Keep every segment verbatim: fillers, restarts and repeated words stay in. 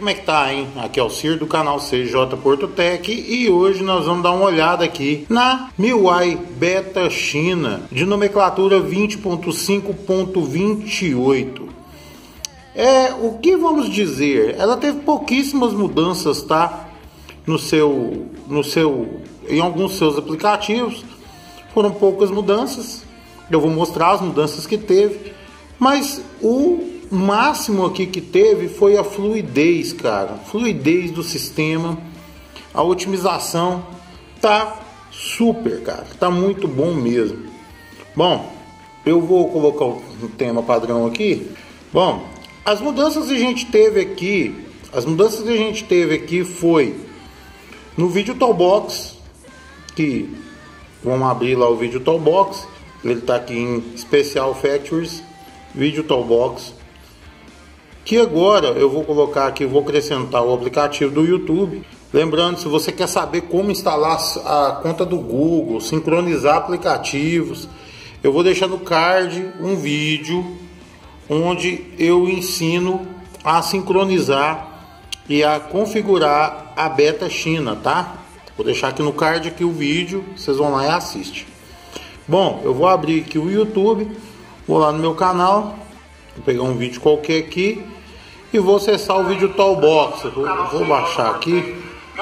como é que tá, hein? Aqui é o Cir do canal C J Portotec e hoje nós vamos dar uma olhada aqui na M I U I Beta China de nomenclatura vinte ponto cinco ponto vinte e oito. É, o que vamos dizer? Ela teve pouquíssimas mudanças, tá? No seu, no seu, em alguns seus aplicativos foram poucas mudanças. Eu vou mostrar as mudanças que teve, mas o máximo aqui que teve foi a fluidez, cara. Fluidez do sistema, a otimização tá super, cara. Tá muito bom mesmo. Bom, eu vou colocar o tema padrão aqui. Bom, as mudanças que a gente teve aqui, as mudanças que a gente teve aqui foi no Video Toolbox, que vamos abrir lá o Video Toolbox. Ele tá aqui em Special Features, Video Toolbox. Que agora eu vou colocar aqui, vou acrescentar o aplicativo do YouTube. Lembrando, se você quer saber como instalar a conta do Google, sincronizar aplicativos, eu vou deixar no card um vídeo onde eu ensino a sincronizar e a configurar a Beta China, tá? Vou deixar aqui no card aqui o vídeo, vocês vão lá e assistem. Bom, eu vou abrir aqui o YouTube, vou lá no meu canal, vou pegar um vídeo qualquer aqui e vou acessar o Video Toolbox. Vou, vou baixar aqui,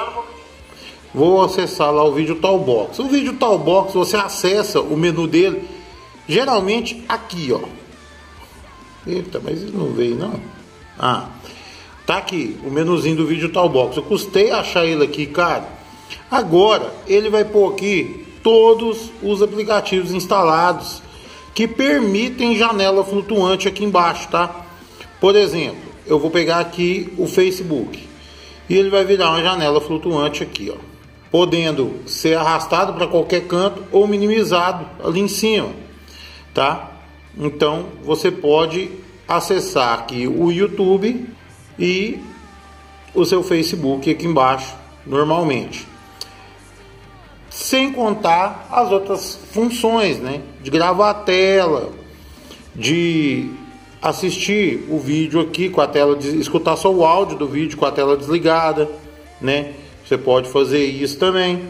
vou acessar lá o Video Toolbox. O Video Toolbox, você acessa o menu dele, geralmente aqui, ó. Eita, mas ele não veio não. Ah, tá aqui o menuzinho do Video Toolbox. Eu custei achar ele aqui, cara. Agora ele vai pôr aqui todos os aplicativos instalados que permitem janela flutuante aqui embaixo, tá? Por exemplo, eu vou pegar aqui o Facebook e ele vai virar uma janela flutuante aqui, ó, podendo ser arrastado para qualquer canto ou minimizado ali em cima, tá? Então você pode acessar aqui o YouTube e o seu Facebook aqui embaixo normalmente, sem contar as outras funções, né? De gravar a tela, de assistir o vídeo aqui com a tela, de escutar só o áudio do vídeo com a tela desligada, né? Você pode fazer isso também.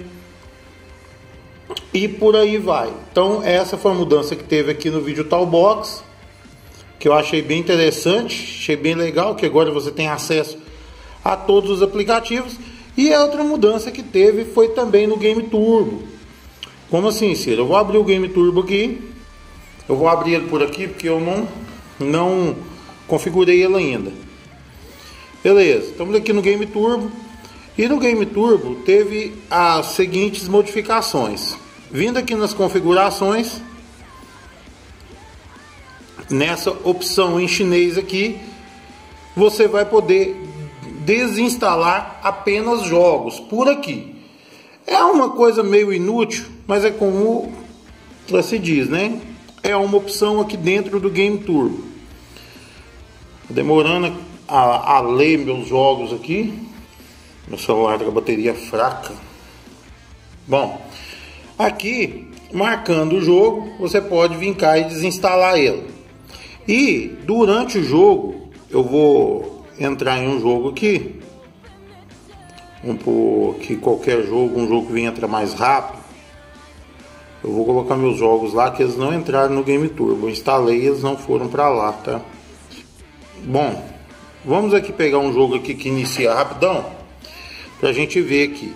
E por aí vai. Então essa foi a mudança que teve aqui no Video Toolbox, que eu achei bem interessante, achei bem legal, que agora você tem acesso a todos os aplicativos. E a outra mudança que teve foi também no Game Turbo. Como assim, Ciro? Eu vou abrir o Game Turbo aqui. Eu vou abrir ele por aqui porque eu não, não configurei ele ainda. Beleza, estamos aqui no Game Turbo. E no Game Turbo teve as seguintes modificações. Vindo aqui nas configurações, nessa opção em chinês aqui, você vai poder desinstalar apenas jogos por aqui. É uma coisa meio inútil, mas é como se diz, né? É uma opção aqui dentro do Game Turbo. Demorando a, a ler meus jogos aqui. Meu celular tá com a bateria fraca. Bom, aqui marcando o jogo, você pode vir cá e desinstalar ele. E durante o jogo, eu vou entrar em um jogo aqui, vamos pôr aqui qualquer jogo, um jogo que vem entrar mais rápido. Eu vou colocar meus jogos lá que eles não entraram no Game Turbo. Eu instalei e eles não foram para lá, tá? Bom, vamos aqui pegar um jogo aqui que inicia rapidão pra gente ver aqui.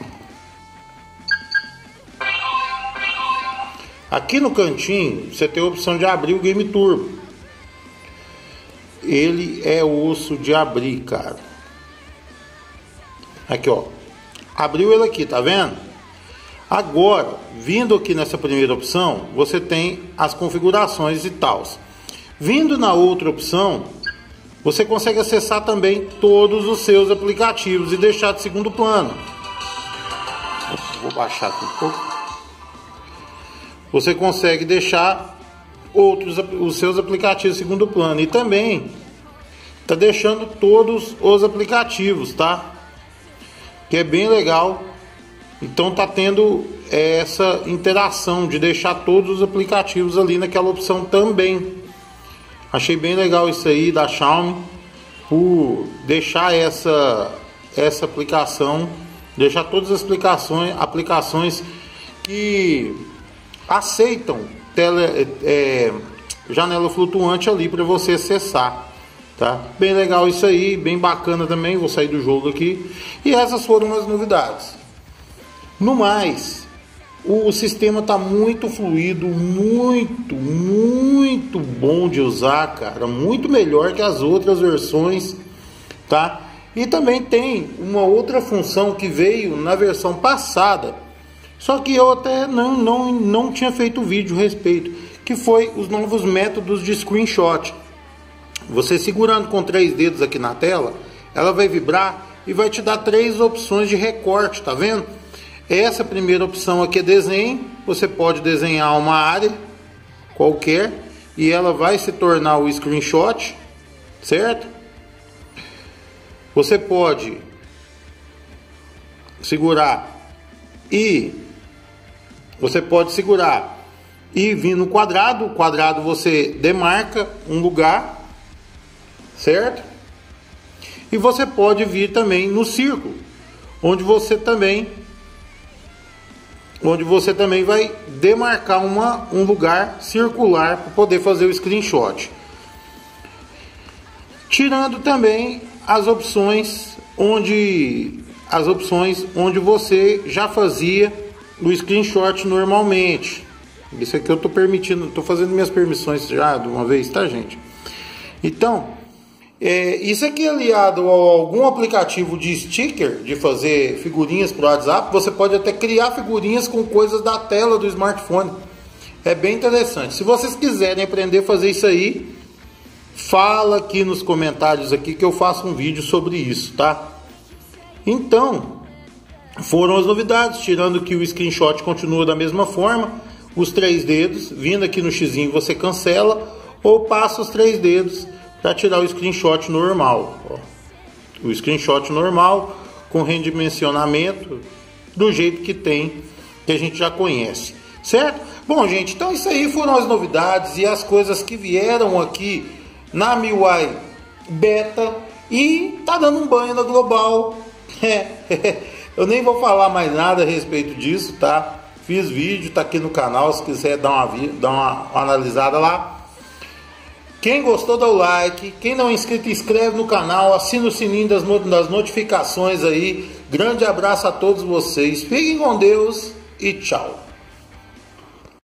Aqui no cantinho você tem a opção de abrir o Game Turbo. Ele é osso de abrir, cara. Aqui, ó. Abriu ele aqui, tá vendo? Agora, vindo aqui nessa primeira opção, você tem as configurações e tal. Vindo na outra opção, você consegue acessar também todos os seus aplicativos e deixar de segundo plano. Vou baixar aqui um pouco. Você consegue deixar outros os seus aplicativos em segundo plano e também tá deixando todos os aplicativos, tá? Que é bem legal. Então tá tendo essa interação de deixar todos os aplicativos ali naquela opção também. Achei bem legal isso aí da Xiaomi. por deixar essa, essa aplicação, deixar todas as aplicações, aplicações que aceitam tele, é, janela flutuante ali para você acessar, tá? Bem legal isso aí, bem bacana também. Vou sair do jogo aqui. E essas foram as novidades. No mais, o sistema tá muito fluido, muito, muito bom de usar, cara, muito melhor que as outras versões, tá? E também tem uma outra função que veio na versão passada, só que eu até não, não, não tinha feito vídeo a respeito, que foi os novos métodos de screenshot. Você segurando com três dedos aqui na tela, ela vai vibrar e vai te dar três opções de recorte, tá vendo? Essa primeira opção aqui é desenho. Você pode desenhar uma área qualquer e ela vai se tornar o screenshot, certo? Você pode segurar e você pode segurar e vir no quadrado. O quadrado você demarca um lugar, certo? E você pode vir também no círculo, onde você também onde você também vai demarcar uma, um lugar circular para poder fazer o screenshot. Tirando também as opções onde as opções onde você já fazia o screenshot normalmente. Isso aqui eu estou permitindo, estou fazendo minhas permissões já de uma vez, tá, gente? Então, é, isso aqui aliado a algum aplicativo de sticker, de fazer figurinhas para o WhatsApp, você pode até criar figurinhas com coisas da tela do smartphone. É bem interessante. Se vocês quiserem aprender a fazer isso aí, fala aqui nos comentários aqui que eu faço um vídeo sobre isso, tá? Então, foram as novidades, tirando que o screenshot continua da mesma forma, os três dedos, vindo aqui no xizinho você cancela ou passa os três dedos para tirar o screenshot normal, ó. O screenshot normal com redimensionamento do jeito que tem, que a gente já conhece, certo? Bom, gente, então isso aí foram as novidades e as coisas que vieram aqui na M I U I Beta e tá dando um banho na Global. Eu nem vou falar mais nada a respeito disso, tá? Fiz vídeo, tá aqui no canal, se quiser dar uma, dar uma, uma analisada lá. Quem gostou, dá o like. Quem não é inscrito, inscreve no canal. Assina o sininho das, das notificações aí. Grande abraço a todos vocês. Fiquem com Deus e tchau.